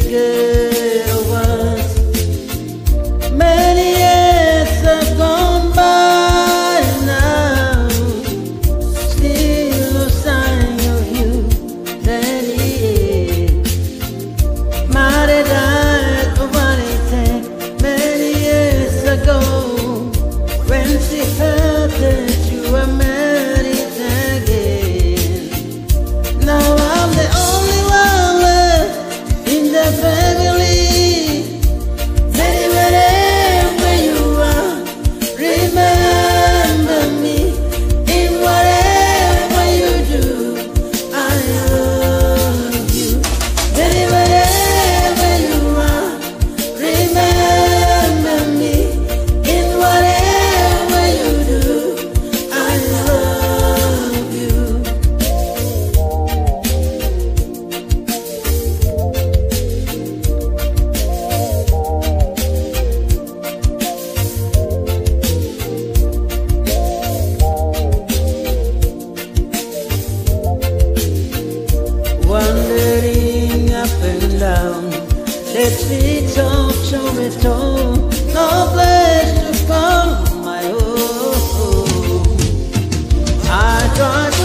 girl was. Many years have gone by now, still no sign of you, Lenny. Mighty died of what it take many years ago, when she heard that you were married again. Now I'm the only one left in the family. Teddy, wherever you are, remember me. In whatever you do, I love you. Teddy, wherever you are, remember me. In whatever you do, I love you. Wandering up and down the streets of Soweto, no place to call my own. I tried